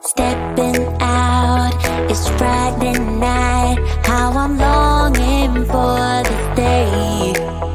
Stepping out, it's Friday night. How I'm longing for this day.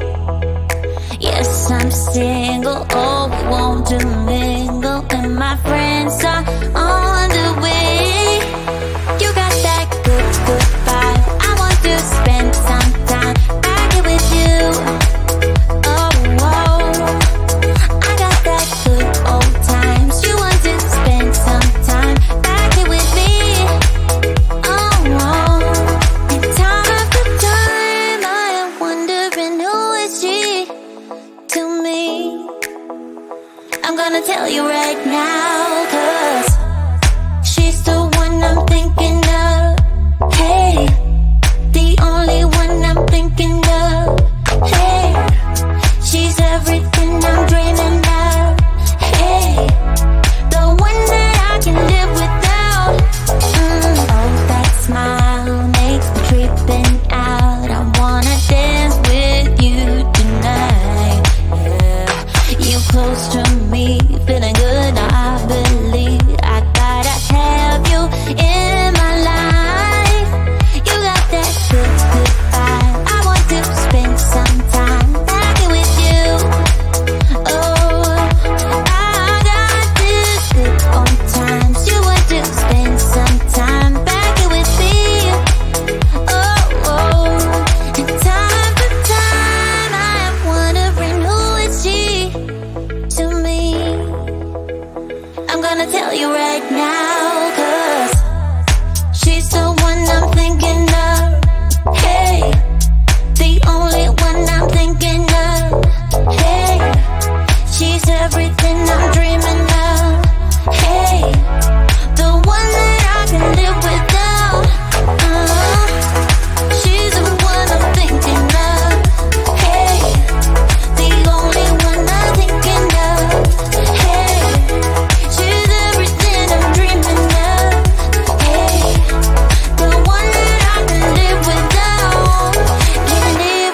Yes, I'm single, oh, we want to mingle, and my friends are on the way. You got that good, good vibe. I want to spend some time back here with you. Oh, oh, I got that good old times. You want to spend some time back here with me. Oh, oh, and time after time I am wondering who is she to me. I'm gonna tell you right now, 'cause she's the one I'm thinking of. Hey, the only one I'm thinking of. Hey, she's everything I'm dreaming of. Hey, the one that I can live without. Oh, that smile makes me tripping out. I wanna dance with you tonight. Yeah, you close to me, feeling good. I believe I gotta have you in my life. You got that good, good vibe. I want to spend some time back here with you. Oh, I got this good old times. You want to spend some time back here with me. Oh, oh, and time after time I am wondering who is she to me. I'm gonna tell you right now, 'cause she's the one I'm thinking of. Hey, the only one I'm thinking of. Hey, she's everything I'm dreaming of. Hey, the one that I can live without. She's the one I'm thinking of. Hey, the only one I'm thinking of. Hey, she's everything I'm dreaming of. Hey, the one that I can live without. Can live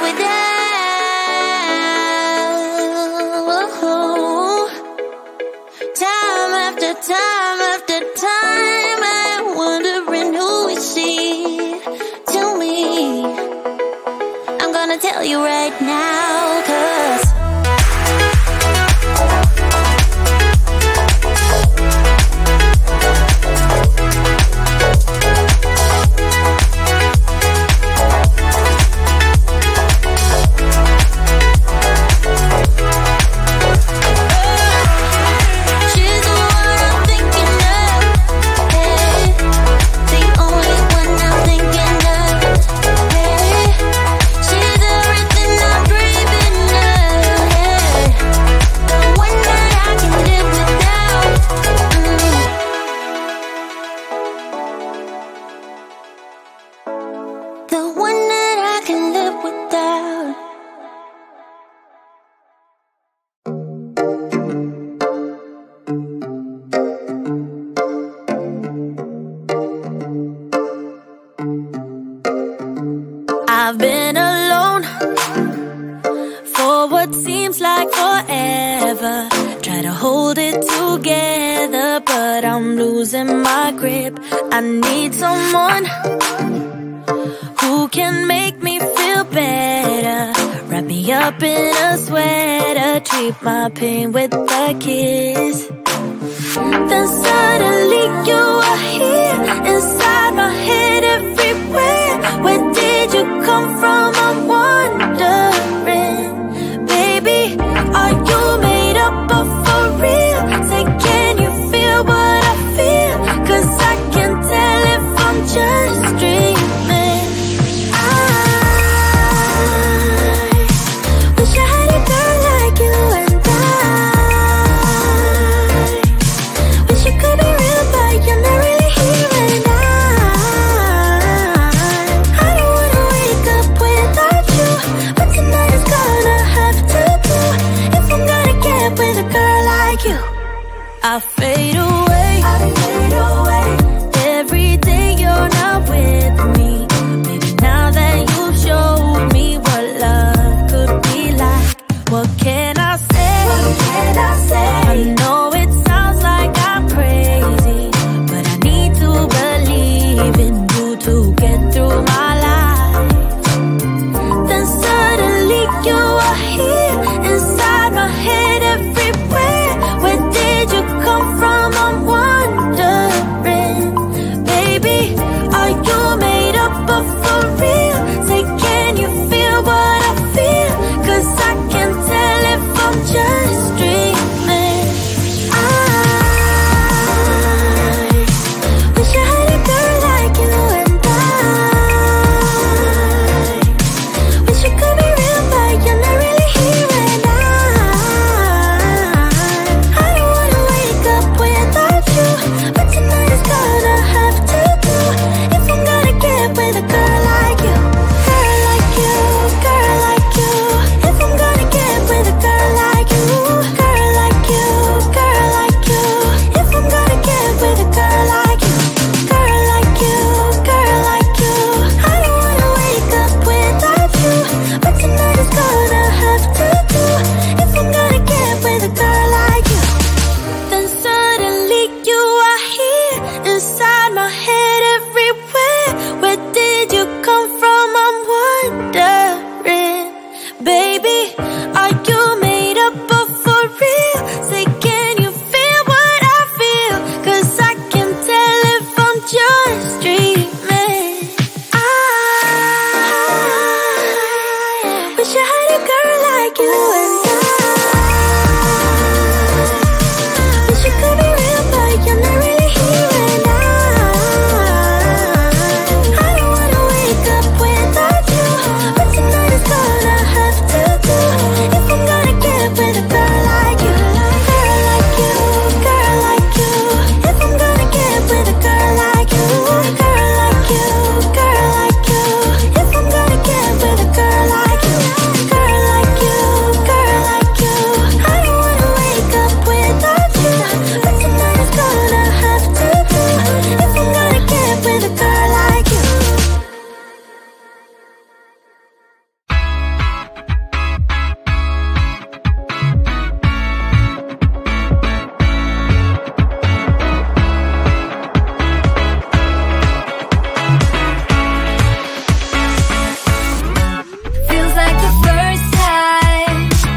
without. Time after time after time I'm wondering who is she to me. I'm gonna tell you right now, 'cause she's the one I'm thinking of. Hey, the only one I'm thinking of. Hey, she's everything I'm dreaming of. Hey, the one that I can live without. The one that I can live without. I've been alone for what seems like forever. Try to hold it together, but I'm losing my grip. I need someone who can make me feel better. Wrap me up in a sweater, treat my pain with a kiss. Then suddenly you are here, inside my head everywhere. Where did you come from? I'm wondering. Baby, are you made up of for real? Say, can you feel what I feel? 'Cause I can tell if I'm just dreaming. I wish I had a girl like you, and I wish you could be real, but you're not really here. And I don't wanna wake up without you. Baby, are you made up of for real? Say, can you feel what I feel? 'Cause I can tell if I'm just dreaming. I wish I had a girl like you, and I wish you could be real, but you're not really here. And I don't wanna wake up without you, but tonight is gonna have to do if I'm gonna get with a girl like you, girl like you, girl like you. If I'm gonna get with a girl like you, girl like you, girl like you. If I'm gonna get with a girl like you, girl like you, girl like you. I don't wanna wake up without you, but tonight is gonna have to do if I'm gonna get with a girl like you. Feels like the first time.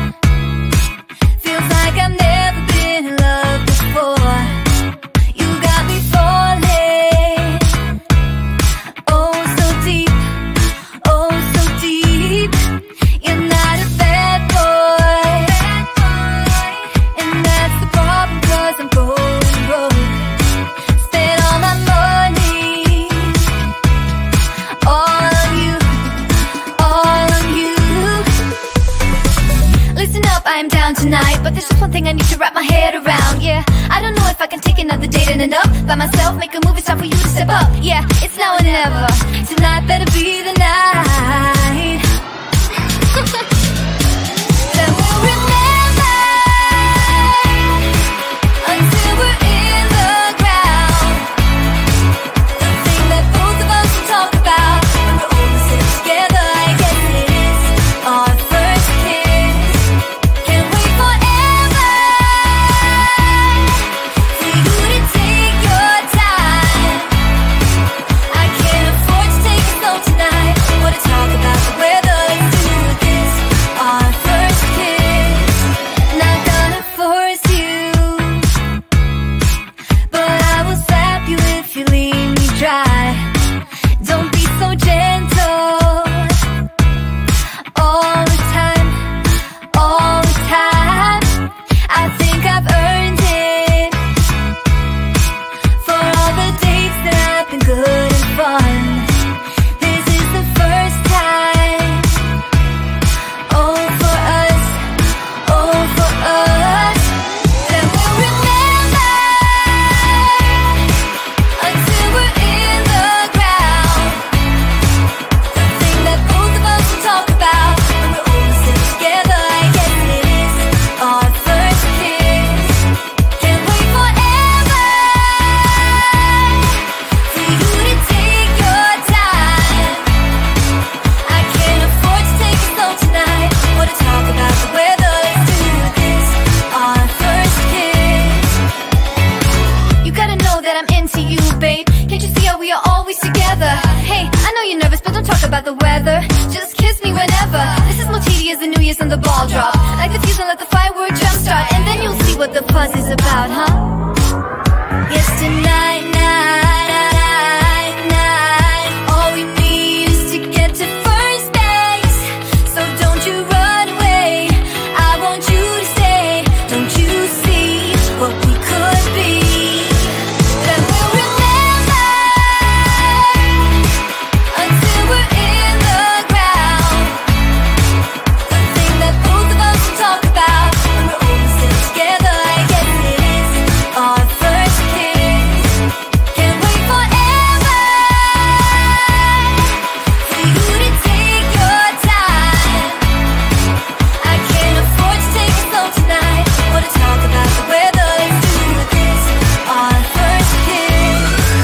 Feels like I've never been in love before. You got me falling. Oh, so deep. Oh, so deep. You're not a bad boy. And that's the problem, 'cause I'm going broke. Spent all my money. All on you. All on you. Listen up, I'm down tonight, but there's just one thing I need to wrap my head around. Yeah, I don't know if I can take another date and enough by myself. Make a move, it's time for you to step up. Yeah, it's now or never. Tonight better be the night that we'll remember until we're in the ground. The thing that both of us will talk about when we're all sitting together. I guess it is our first kiss. Can't wait forever for you to take your time. I can't afford to take it slow tonight. Wanna talk about the weather? Let's do this. Our first kiss. Not gonna force you, but I will slap you if you leave me dry. Don't be so gentle. All the time, all the time. I think I've earned it for all the dates that have been good and fun. This is the first time. Oh, for us, oh, for us, that we'll remember until we're in the ground. The thing that both of us will talk about when we're all sitting together. I guess it is our first kiss. Can't wait forever for you to take your time. I can't afford to take it slow tonight. Wanna talk about the weather? Let's do this. Our first kiss. You gotta know that I'm into you, babe. Can't you see how we are always together? Hey, I know you're nervous, but don't talk about the weather. Just kiss me whenever. This is more tedious than New Year's and the ball drop. Like the fuse and let the firework jumpstart, and then you'll see what the fuss is about, huh? Yes, tonight, night. All we need is to get to first base. So don't you run away. I want you to stay. Don't you see what we could be? That we'll remember until we're in the ground. The thing that both of us will talk about when we're all sitting together. I guess it is our first kiss. Can't wait forever for you to take your time. I can't afford to take it slow tonight. Wanna talk about the weather? Let's do this. Our first kiss.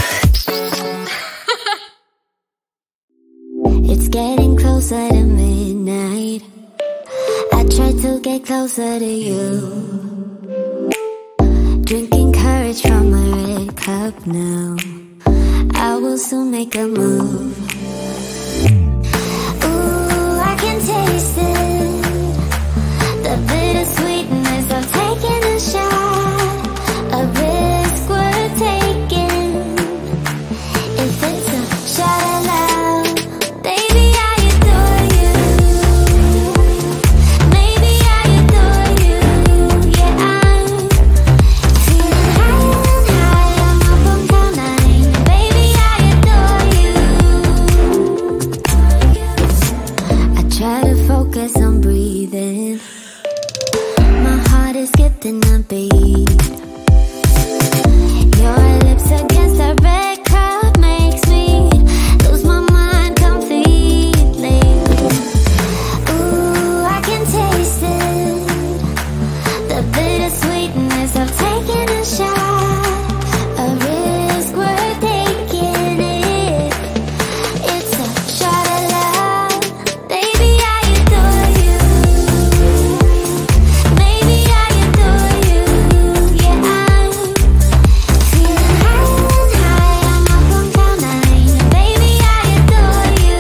It's getting closer to midnight. I try to get closer to you, drinking courage from a red cup now. I will soon make a move. Ooh, I can taste it. focus on breathing. My heart is skipping a beat. Your lips against the red cup makes me lose my mind completely. Ooh, I can taste it, the bittersweetness of taking a shot, a risk worth taking it. It's a shot of love. Baby, I adore you. Maybe I adore you. Yeah, I'm feeling high and high. I'm up on cloud nine. Baby, I adore you.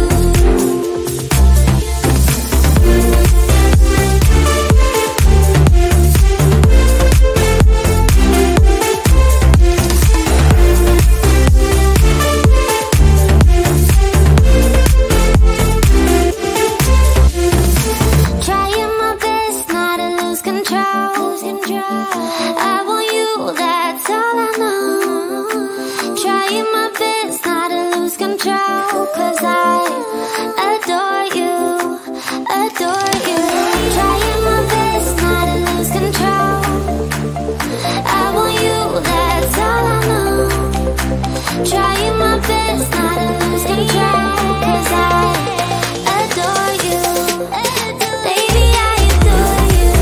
Trying my best not to lose control. I want you, that's all I know. Trying my best not to lose control, 'cause I adore you, adore you. Trying my best not to lose control. I want you, that's all I know. Trying my best not to lose control, 'cause I adore you. Baby, I adore you.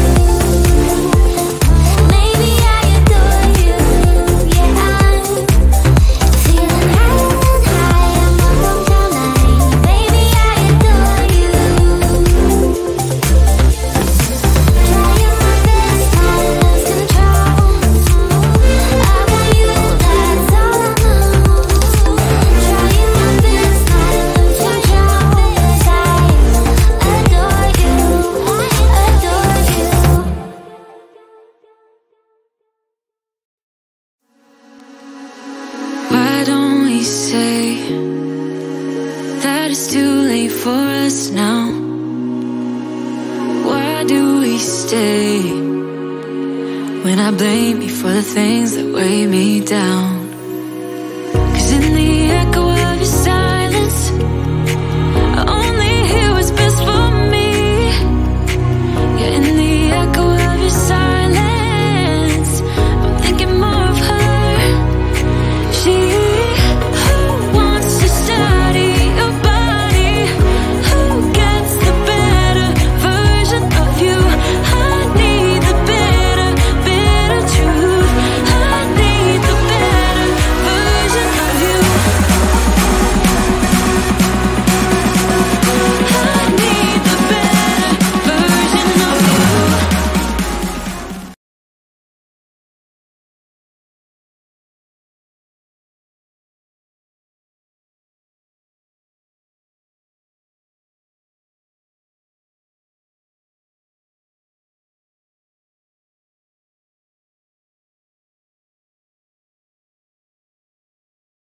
Maybe I adore you. Yeah, I'm feeling high and high. I'm up on cloud nine. Baby, I adore you. Trying my best not to lose control. I want you, that's all I know. Trying my best not to lose control, 'cause I adore you, adore you. Why don't we say that it's too late for us now? Why do we stay when I blame you for the things that weigh me down?